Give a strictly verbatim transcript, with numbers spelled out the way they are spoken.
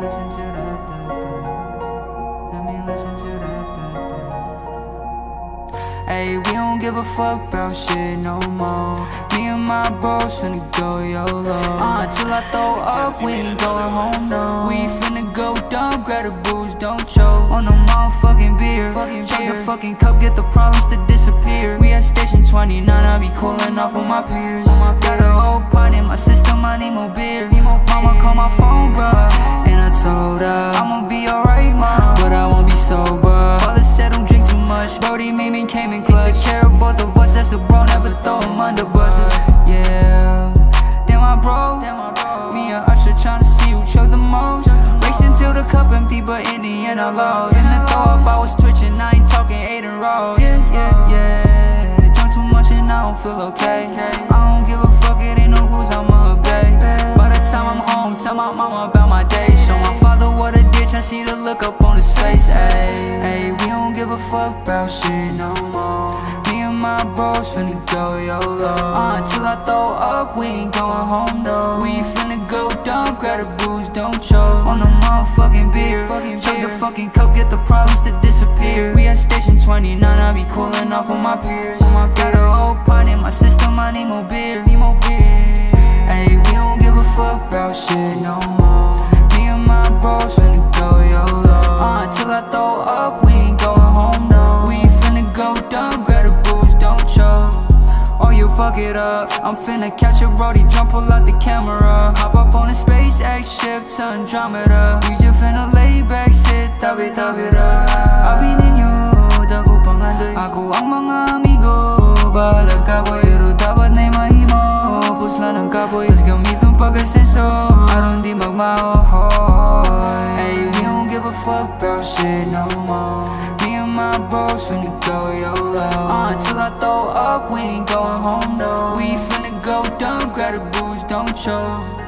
listen to that, that, that. Let me listen to that, that, that. Ayy, we don't give a fuck about shit no more. Me and my bros finna go YOLO. Uh, till I throw up, we ain't going home, no. We finna go dumb, grab the booze, don't choke. On the motherfucking beer, chug the fucking cup, get the problems to disappear. We at station twenty-nine, I be cooling off with my peers. Got a whole pot in my system, I need more beer. Mama call my phone, bruh, and I told her I'ma be alright, mom, but I won't be sober. Father said don't drink too much, Brody made me came in clutch. He took care of both of us, that's the bro, never throw him under buses. Yeah, then my bro, me and Usher tryna see who chug the most. Racing till the cup empty, but in the end I lost. In the throw up, I was twitching, I ain't talking eight and roll. Yeah, yeah, yeah, drunk too much and I don't feel okay. I don't give a fuck, it ain't no rules, I'ma obey. By the time I'm home, tell my mama about my day. Show my father what a ditch, I see the look up on his face. Ayy, ayy, we don't give a fuck about shit no more. Me and my bros finna go YOLO. Uh, till I throw up, we ain't going home, no. We finna go dumb, grab the booze, don't choke. On the motherfucking beer, chug the fucking cup, get the problems to disappear. We at station twenty-nine, I be cooling off with my peers. Got a whole pot in my system, I need more beer. Ayy, we don't give a fuck about shit no more. Me and my bros finna go YOLO. Uh, till I throw up, we ain't going home, no. We finna go dumb, grab the booze, don't choke. Or you fuck it up, I'm finna catch a brody, jump pull out the camera. Hop up on a SpaceX ship to Andromeda. We just finna lay back, sit, tabi-tabi ra. Abi ninyo, dago pangandoy. Ako ang mga amigo, bahala ka boy. Pero dapat na'y mahimo, pusla ng kaboy. Tas gamit ng pag-asenso, aron di magmahoy. Ayy, we don't give a fuck about shit no more. Me and my bros finna go YOLO. Uh, till I throw up, we ain't going home, no. We finna go dumb, grab the booze, don't choke.